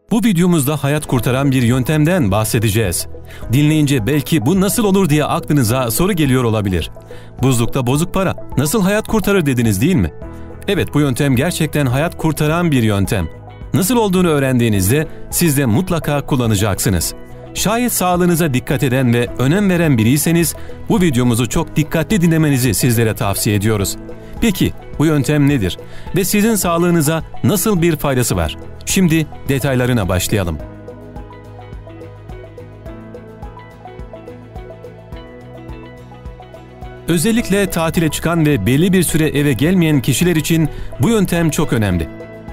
Bu videomuzda hayat kurtaran bir yöntemden bahsedeceğiz. Dinleyince belki bu nasıl olur diye aklınıza soru geliyor olabilir. Buzlukta bozuk para nasıl hayat kurtarır dediniz değil mi? Evet, bu yöntem gerçekten hayat kurtaran bir yöntem. Nasıl olduğunu öğrendiğinizde siz de mutlaka kullanacaksınız. Şayet sağlığınıza dikkat eden ve önem veren biriyseniz bu videomuzu çok dikkatli dinlemenizi sizlere tavsiye ediyoruz. Peki bu yöntem nedir ve sizin sağlığınıza nasıl bir faydası var? Şimdi detaylarına başlayalım. Özellikle tatile çıkan ve belli bir süre eve gelmeyen kişiler için bu yöntem çok önemli.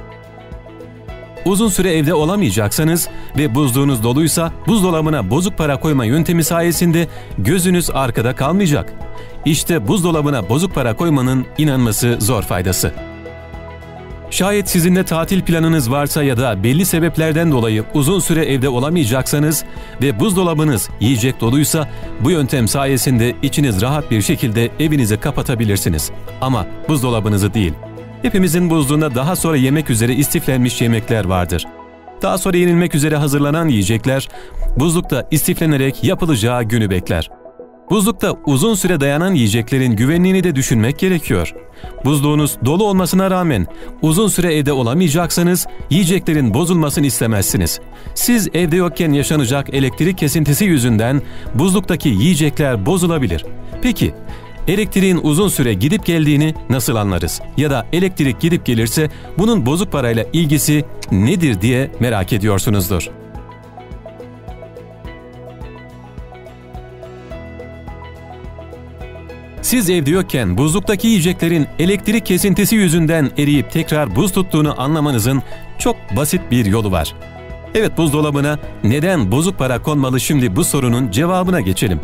Uzun süre evde olamayacaksanız ve buzluğunuz doluysa buzdolabına bozuk para koyma yöntemi sayesinde gözünüz arkada kalmayacak. İşte buzdolabına bozuk para koymanın inanması zor faydası. Şayet sizin de tatil planınız varsa ya da belli sebeplerden dolayı uzun süre evde olamayacaksanız ve buzdolabınız yiyecek doluysa bu yöntem sayesinde içiniz rahat bir şekilde evinizi kapatabilirsiniz. Ama buzdolabınızı değil. Hepimizin buzluğunda daha sonra yemek üzere istiflenmiş yemekler vardır. Daha sonra yenilmek üzere hazırlanan yiyecekler buzlukta istiflenerek yapılacağı günü bekler. Buzlukta uzun süre dayanan yiyeceklerin güvenliğini de düşünmek gerekiyor. Buzluğunuz dolu olmasına rağmen uzun süre evde olamayacaksanız yiyeceklerin bozulmasını istemezsiniz. Siz evde yokken yaşanacak elektrik kesintisi yüzünden buzluktaki yiyecekler bozulabilir. Peki, elektriğin uzun süre gidip geldiğini nasıl anlarız? Ya da elektrik gidip gelirse bunun bozuk parayla ilgisi nedir diye merak ediyorsunuzdur. Siz evde yokken buzluktaki yiyeceklerin elektrik kesintisi yüzünden eriyip tekrar buz tuttuğunu anlamanızın çok basit bir yolu var. Evet, buzdolabına neden bozuk para konmalı, şimdi bu sorunun cevabına geçelim.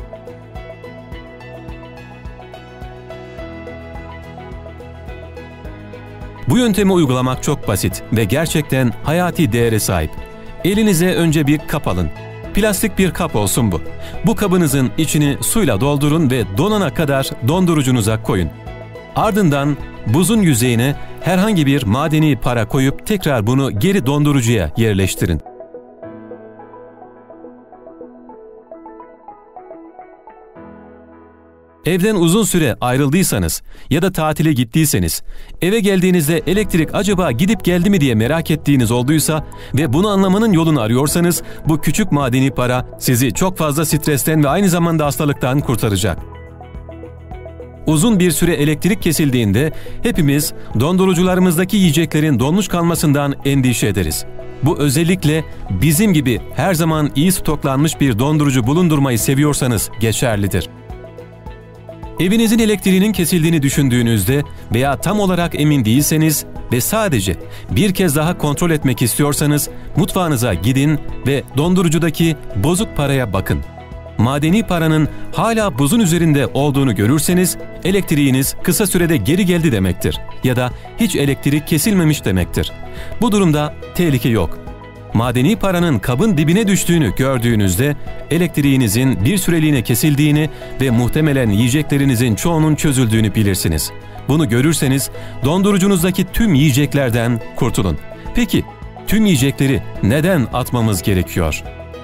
Bu yöntemi uygulamak çok basit ve gerçekten hayati değere sahip. Elinize önce bir kap alın. Plastik bir kap olsun bu. Bu kabınızın içini suyla doldurun ve donana kadar dondurucunuza koyun. Ardından buzun yüzeyine herhangi bir madeni para koyup tekrar bunu geri dondurucuya yerleştirin. Evden uzun süre ayrıldıysanız ya da tatile gittiyseniz, eve geldiğinizde elektrik acaba gidip geldi mi diye merak ettiğiniz olduysa ve bunu anlamanın yolunu arıyorsanız bu küçük madeni para sizi çok fazla stresten ve aynı zamanda hastalıktan kurtaracak. Uzun bir süre elektrik kesildiğinde hepimiz dondurucularımızdaki yiyeceklerin donmuş kalmasından endişe ederiz. Bu özellikle bizim gibi her zaman iyi stoklanmış bir dondurucu bulundurmayı seviyorsanız geçerlidir. Evinizin elektriğinin kesildiğini düşündüğünüzde veya tam olarak emin değilseniz ve sadece bir kez daha kontrol etmek istiyorsanız mutfağınıza gidin ve dondurucudaki bozuk paraya bakın. Madeni paranın hala buzun üzerinde olduğunu görürseniz elektriğiniz kısa sürede geri geldi demektir ya da hiç elektrik kesilmemiş demektir. Bu durumda tehlike yok. Madeni paranın kabın dibine düştüğünü gördüğünüzde elektriğinizin bir süreliğine kesildiğini ve muhtemelen yiyeceklerinizin çoğunun çözüldüğünü bilirsiniz. Bunu görürseniz dondurucunuzdaki tüm yiyeceklerden kurtulun. Peki tüm yiyecekleri neden atmamız gerekiyor?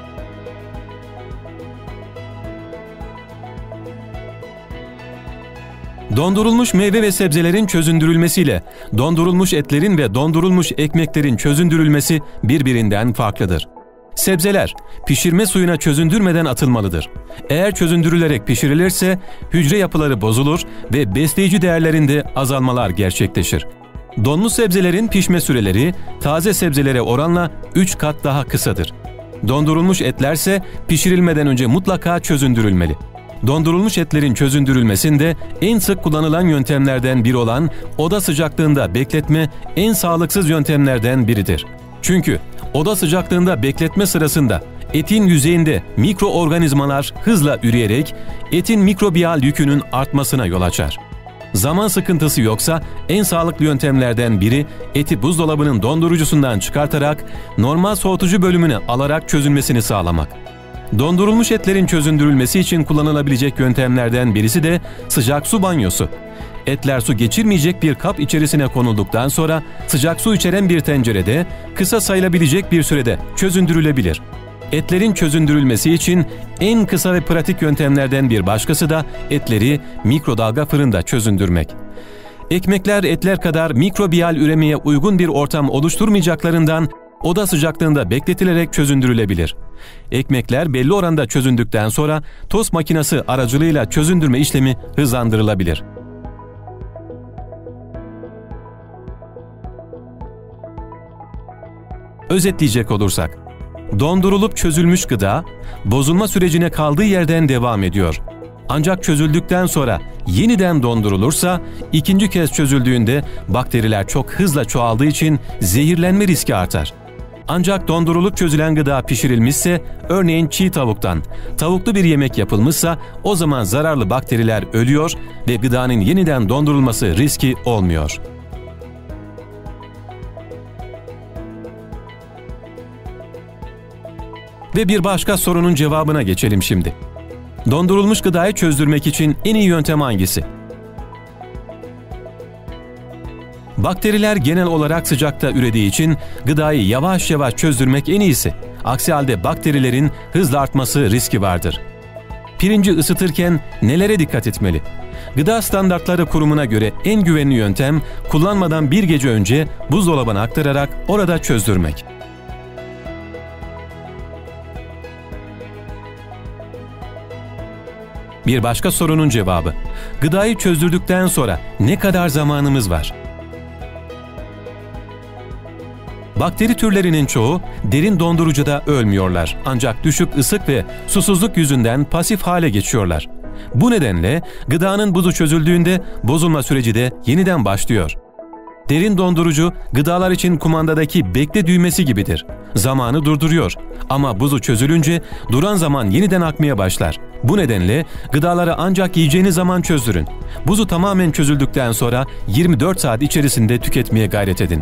Dondurulmuş meyve ve sebzelerin çözündürülmesiyle dondurulmuş etlerin ve dondurulmuş ekmeklerin çözündürülmesi birbirinden farklıdır. Sebzeler pişirme suyuna çözündürmeden atılmalıdır. Eğer çözündürülerek pişirilirse hücre yapıları bozulur ve besleyici değerlerinde azalmalar gerçekleşir. Donmuş sebzelerin pişme süreleri taze sebzelere oranla 3 kat daha kısadır. Dondurulmuş etlerse pişirilmeden önce mutlaka çözündürülmeli. Dondurulmuş etlerin çözündürülmesinde en sık kullanılan yöntemlerden biri olan oda sıcaklığında bekletme en sağlıksız yöntemlerden biridir. Çünkü oda sıcaklığında bekletme sırasında etin yüzeyinde mikroorganizmalar hızla üreyerek etin mikrobiyal yükünün artmasına yol açar. Zaman sıkıntısı yoksa en sağlıklı yöntemlerden biri eti buzdolabının dondurucusundan çıkartarak normal soğutucu bölümüne alarak çözülmesini sağlamak. Dondurulmuş etlerin çözündürülmesi için kullanılabilecek yöntemlerden birisi de sıcak su banyosu. Etler su geçirmeyecek bir kap içerisine konulduktan sonra sıcak su içeren bir tencerede kısa sayılabilecek bir sürede çözündürülebilir. Etlerin çözündürülmesi için en kısa ve pratik yöntemlerden bir başkası da etleri mikrodalga fırında çözündürmek. Ekmekler etler kadar mikrobiyal üremeye uygun bir ortam oluşturmayacaklarından oda sıcaklığında bekletilerek çözündürülebilir. Ekmekler belli oranda çözündükten sonra tost makinesi aracılığıyla çözündürme işlemi hızlandırılabilir. Özetleyecek olursak, dondurulup çözülmüş gıda, bozulma sürecine kaldığı yerden devam ediyor. Ancak çözüldükten sonra yeniden dondurulursa, ikinci kez çözüldüğünde bakteriler çok hızla çoğaldığı için zehirlenme riski artar. Ancak dondurulup çözülen gıda pişirilmişse, örneğin çiğ tavuktan, tavuklu bir yemek yapılmışsa o zaman zararlı bakteriler ölüyor ve gıdanın yeniden dondurulması riski olmuyor. Ve bir başka sorunun cevabına geçelim şimdi. Dondurulmuş gıdayı çözdürmek için en iyi yöntem hangisi? Bakteriler genel olarak sıcakta ürediği için gıdayı yavaş yavaş çözdürmek en iyisi. Aksi halde bakterilerin hızla artması riski vardır. Pirinci ısıtırken nelere dikkat etmeli? Gıda Standartları Kurumu'na göre en güvenli yöntem kullanmadan bir gece önce buzdolabına aktararak orada çözdürmek. Bir başka sorunun cevabı. Gıdayı çözdürdükten sonra ne kadar zamanımız var? Bakteri türlerinin çoğu derin dondurucuda ölmüyorlar. Ancak düşük ısık ve susuzluk yüzünden pasif hale geçiyorlar. Bu nedenle gıdanın buzu çözüldüğünde bozulma süreci de yeniden başlıyor. Derin dondurucu gıdalar için kumandadaki bekle düğmesi gibidir. Zamanı durduruyor ama buzu çözülünce duran zaman yeniden akmaya başlar. Bu nedenle gıdaları ancak yiyeceğiniz zaman çözdürün. Buzu tamamen çözüldükten sonra 24 saat içerisinde tüketmeye gayret edin.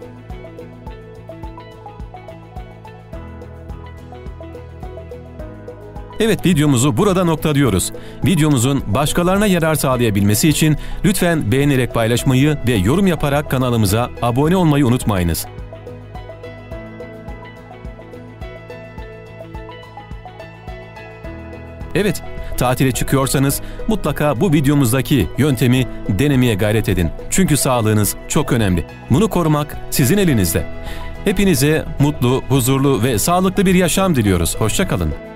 Evet, videomuzu burada noktalıyoruz. Videomuzun başkalarına yarar sağlayabilmesi için lütfen beğenerek paylaşmayı ve yorum yaparak kanalımıza abone olmayı unutmayınız. Evet, tatile çıkıyorsanız mutlaka bu videomuzdaki yöntemi denemeye gayret edin. Çünkü sağlığınız çok önemli. Bunu korumak sizin elinizde. Hepinize mutlu, huzurlu ve sağlıklı bir yaşam diliyoruz. Hoşça kalın.